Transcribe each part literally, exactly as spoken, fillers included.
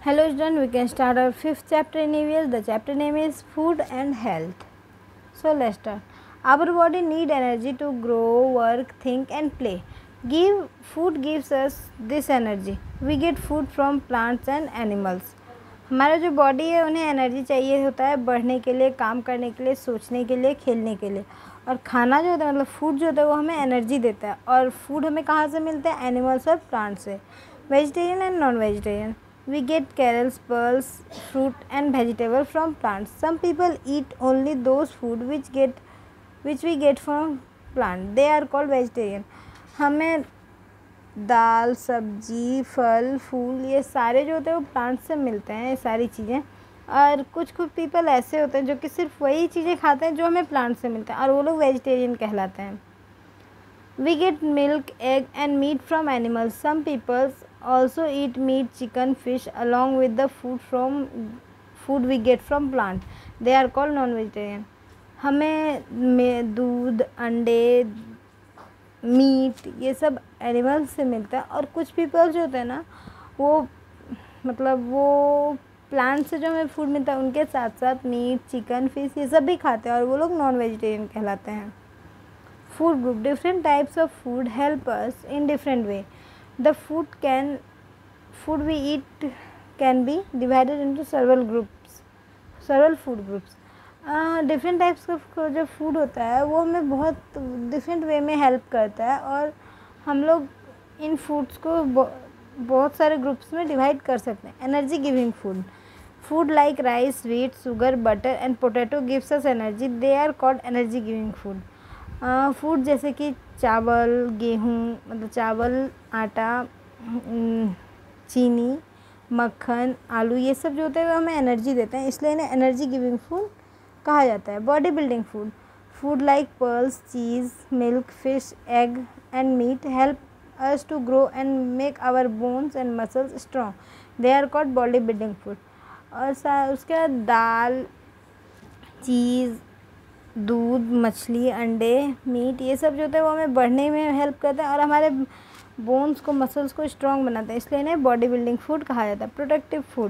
Hello students, we can start our fifth chapter in E V S. The chapter name is Food and Health. So let's start. Our body need energy to grow, work, think and play. Give food gives us this energy. We get food from plants and animals. हमारा जो body है उन्हें energy चाहिए होता है बढ़ने के लिए, काम करने के लिए, सोचने के लिए, खेलने के लिए। और खाना जो होता है मतलब फूड जो होता है वो हमें एनर्जी देता है। और फूड हमें कहाँ से मिलता है? एनिमल्स और प्लांट से। Vegetarian and non vegetarian. We get carrots, pearls, fruit and vegetable from plants. Some people eat only those food which get which we get from plant. They are called vegetarian. हमें दाल, सब्जी, फल, फूल ये सारे जो होते हैं वो प्लांट से मिलते हैं, ये सारी चीज़ें। और कुछ कुछ पीपल ऐसे होते हैं जो कि सिर्फ वही चीज़ें खाते हैं जो हमें प्लांट से मिलते हैं और वो लोग वेजिटेरियन कहलाते हैं. We get milk, egg and meat from animals. Some people also eat meat, chicken, fish along with the food from food we get from plant. They are called non-vegetarian. हमें में दूध, अंडे, मीट ये सब animals से मिलता है. और कुछ पीपल जो होते हैं ना वो मतलब वो प्लांट से जो हमें फूड मिलता है उनके साथ साथ मीट, चिकन, फिश ये सब भी खाते हैं और वो लोग नॉन वेजिटेरियन कहलाते हैं. Food group. Different types of food help us in different way. The food can food we eat can be divided into several groups, several food groups. Different types का जो फूड होता है वो हमें बहुत different way में help करता है और हम लोग इन फूड्स को बहुत सारे ग्रुप्स में डिवाइड कर सकते हैं. Energy giving food. Food like rice, wheat, sugar, butter and potato gives us energy. They are called energy giving food. Food uh, जैसे कि चावल, गेहूँ मतलब चावल, आटा, चीनी, मक्खन, आलू ये सब जो होते हैं वो हमें एनर्जी देते हैं, इसलिए इन्हें एनर्जी गिविंग फूड कहा जाता है. Body building food. Food like pulses, cheese, milk, fish, egg and meat help us to grow and make our bones and muscles strong. They are called body building food. और उसके बाद दाल, चीज़, दूध, मछली, अंडे, meet ये सब जो होता है वो हमें बढ़ने में हेल्प करता है और हमारे बोन्स को, मसल्स को स्ट्रॉन्ग बनाता है, इसलिए इन्हें बॉडी बिल्डिंग फूड कहा जाता है. Protective food.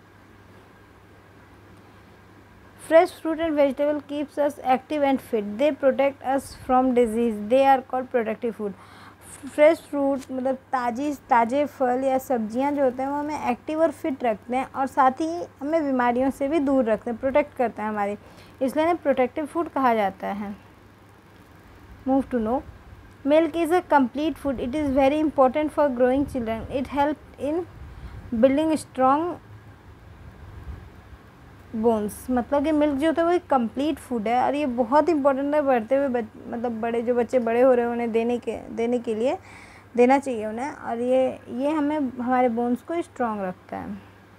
Fresh fruit and vegetable keeps us active and fit. They protect us from disease. They are called protective food. Fresh fruit मतलब ताज़ी ताज़े फल या सब्जियां जो होते हैं वो हमें एक्टिव और फिट रखते हैं और साथ ही हमें बीमारियों से भी दूर रखते हैं, प्रोटेक्ट करते हैं हमारी, इसलिए इन्हें प्रोटेक्टिव फूड कहा जाता है. Move to know. Milk is a complete food. It is very important for growing children. It help in building strong bones. मतलब कि मिल्क जो होता है वो एक कंप्लीट फूड है और ये बहुत इंपॉर्टेंट है बढ़ते हुए बच, मतलब बड़े जो बच्चे बड़े हो रहे हैं उन्हें देने के देने के लिए देना चाहिए उन्हें. और ये ये हमें हमारे बोन्स को स्ट्रॉन्ग रखता है.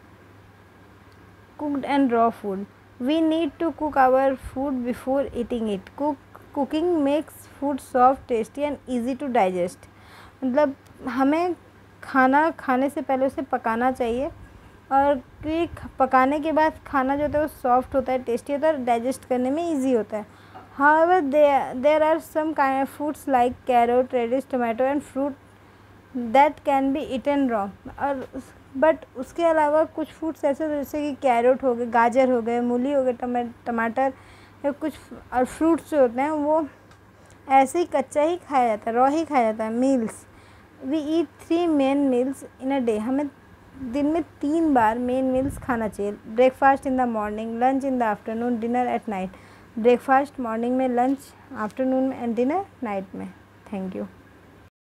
Cooked and raw food. We need to cook our food before eating it. Cook cooking makes food soft, tasty and easy to digest. मतलब हमें खाना खाने से पहले उसे पकाना चाहिए और कि पकाने के बाद खाना जो होता है वो सॉफ्ट होता है, टेस्टी होता है और डाइजेस्ट करने में इजी होता है. However, there there are some kind of foods like carrot, radish, tomato and fruit that can be eaten raw. और बट उसके अलावा कुछ फ्रूट्स ऐसे जैसे कि कैरेट हो गए, गाजर हो गए, मूली हो गए, टमा टमाटर या कुछ और फ्रूट्स जो होते हैं वो ऐसे ही कच्चा ही खाया जाता है, रॉ ही खाया जाता है. Meals. We eat three main meals in a day. हमें दिन में तीन बार मेन मील्स खाना चाहिए. Breakfast in the morning, lunch in the afternoon, dinner at night. Breakfast morning में, लंच आफ्टरनून में एंड डिनर नाइट में. Thank you.